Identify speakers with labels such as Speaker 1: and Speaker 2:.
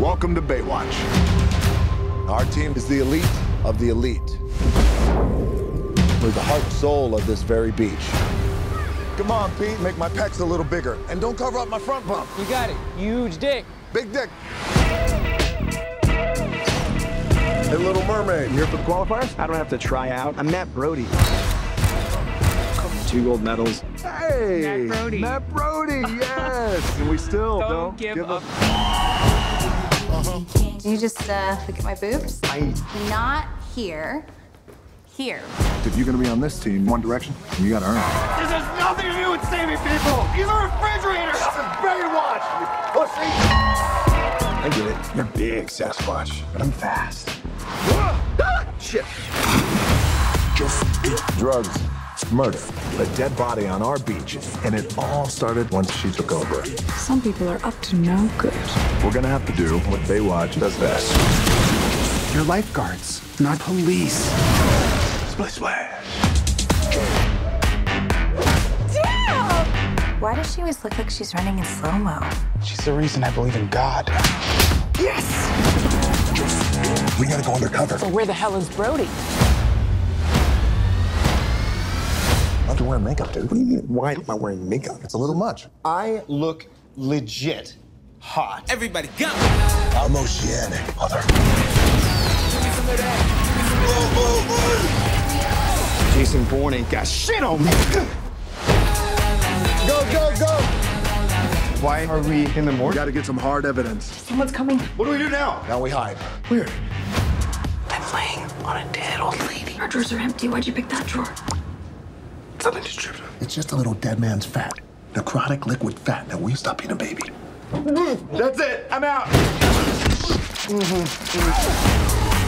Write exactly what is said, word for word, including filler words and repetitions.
Speaker 1: Welcome to Baywatch. Our team is the elite of the elite. We're the heart and soul of this very beach. Come on, Pete, make my pecs a little bigger. And don't cover up my front bump.
Speaker 2: You got it. Huge dick.
Speaker 1: Big dick. Hey, Little Mermaid, here for the qualifiers?
Speaker 3: I don't have to try out. I'm Matt Brody. Two gold medals.
Speaker 1: Hey!
Speaker 2: Matt Brody.
Speaker 1: Matt Brody, yes! And we still
Speaker 2: Don't,
Speaker 1: don't,
Speaker 2: give,
Speaker 1: give
Speaker 2: up.
Speaker 1: up.
Speaker 4: Can you just uh, look at my boobs?
Speaker 1: I...
Speaker 4: Not here. Here.
Speaker 1: If you're gonna be on this team, One Direction, you gotta earn it.
Speaker 3: This has nothing to do with saving people. These are refrigerators.
Speaker 1: This is Baywatch, you pussy! I get it. You're big, Sasquatch, but I'm fast. Shit. Drugs, murder, a dead body on our beach, and it all started once she took over.
Speaker 5: Some people are up to no good.
Speaker 1: We're gonna have to do what Baywatch does best.
Speaker 6: You're lifeguards, not police.
Speaker 1: Splish splash.
Speaker 4: Why does she always look like she's running in slow-mo?
Speaker 6: She's the reason I believe in God.
Speaker 1: Yes! We gotta go undercover.
Speaker 5: But where the hell is Brody?
Speaker 1: I'm to wear makeup, dude. What do you mean? Why am I wearing makeup? It's a little much.
Speaker 3: I look legit hot.
Speaker 2: Everybody go.
Speaker 1: I'm oceanic, mother.
Speaker 3: Jason Bourne ain't got shit on me.
Speaker 1: Go, go, go!
Speaker 3: Why are we in the
Speaker 1: We
Speaker 3: morgue?
Speaker 1: gotta get some hard evidence.
Speaker 5: Someone's coming.
Speaker 3: What do we do now?
Speaker 1: Now we hide.
Speaker 3: Where?
Speaker 5: I'm laying on a dead old lady. Our drawers are empty. Why'd you pick that drawer?
Speaker 3: Something just tripped up.
Speaker 1: It's just a little dead man's fat. Necrotic liquid fat. Now will you stop being a baby?
Speaker 3: That's it. I'm out.